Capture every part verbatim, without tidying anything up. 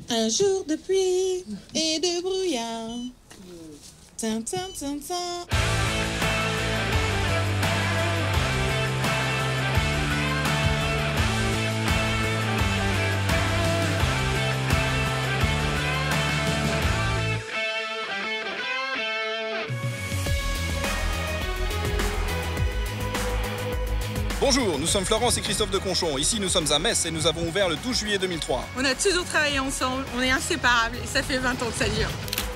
Un jour de pluie et de brouillard. Tin, tin, tin, tin. Bonjour, nous sommes Florence et Christophe de Conchon. Ici, nous sommes à Metz et nous avons ouvert le douze juillet deux mille trois. On a toujours travaillé ensemble, on est inséparables et ça fait vingt ans que ça dure.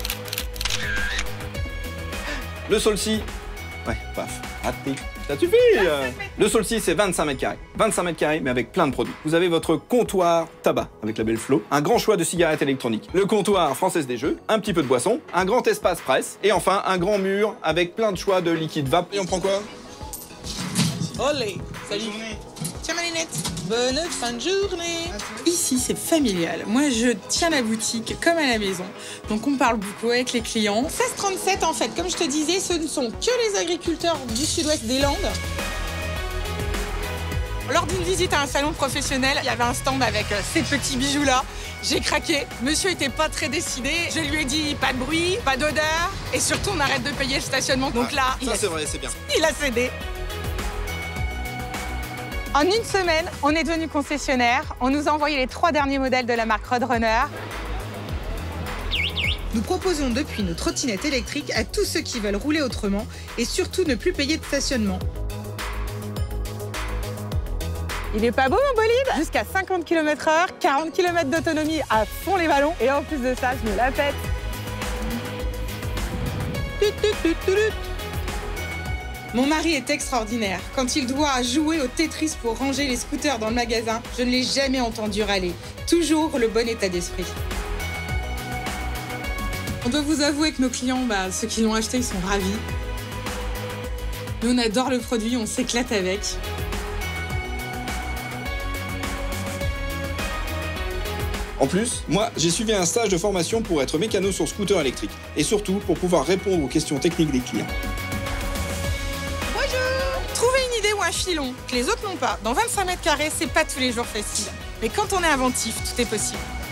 Le Solcy... Ouais, paf, raté. Ça suffit euh. Le Solcy, c'est vingt-cinq mètres carrés. vingt-cinq mètres carrés, mais avec plein de produits. Vous avez votre comptoir tabac, avec la belle Flo, un grand choix de cigarettes électroniques, le comptoir Française des Jeux, un petit peu de boisson, un grand espace presse, et enfin, un grand mur avec plein de choix de liquides vape. Et on prend quoi? Olé. Salut. Tiens, Malinette. Bonne fin de journée. Ici, c'est familial. Moi, je tiens la boutique comme à la maison. Donc, on parle beaucoup avec les clients. seize trente-sept, en fait, comme je te disais, ce ne sont que les agriculteurs du sud-ouest des Landes. Lors d'une visite à un salon professionnel, il y avait un stand avec euh, ces petits bijoux-là. J'ai craqué. Monsieur était pas très décidé. Je lui ai dit pas de bruit, pas d'odeur. Et surtout, on arrête de payer le stationnement. Donc ah, là, ça, il a... c'est vrai, c'est bien. Il a cédé. En une semaine, on est devenu concessionnaire. On nous a envoyé les trois derniers modèles de la marque Roadrunner. Nous proposons depuis nos trottinettes électriques à tous ceux qui veulent rouler autrement et surtout ne plus payer de stationnement. Il est pas beau mon bolide? Jusqu'à cinquante kilomètres heure, quarante kilomètres d'autonomie à fond les ballons. Et en plus de ça, je me la pète. Tut, tut, tut, tut, tut. Mon mari est extraordinaire. Quand il doit jouer au Tetris pour ranger les scooters dans le magasin, je ne l'ai jamais entendu râler. Toujours le bon état d'esprit. On doit vous avouer que nos clients, bah, ceux qui l'ont acheté, ils sont ravis. Nous, on adore le produit, on s'éclate avec. En plus, moi, j'ai suivi un stage de formation pour être mécano sur scooter électrique. Et surtout, pour pouvoir répondre aux questions techniques des clients. Trouver une idée ou un filon que les autres n'ont pas dans vingt-cinq mètres carrés, c'est pas tous les jours facile. Mais quand on est inventif, tout est possible.